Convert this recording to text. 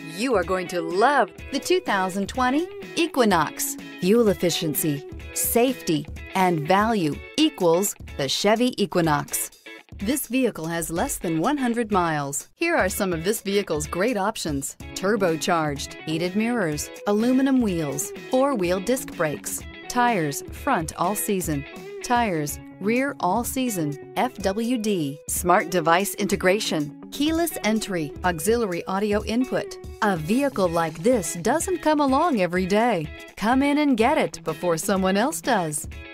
You are going to love the 2020 Equinox. Fuel efficiency, safety, and value equals the Chevy Equinox. This vehicle has less than 100 miles. Here are some of this vehicle's great options: turbocharged, heated mirrors, aluminum wheels, four-wheel disc brakes, tires front all season, tires rear all season, FWD, smart device integration, keyless entry, auxiliary audio input. A vehicle like this doesn't come along every day. Come in and get it before someone else does.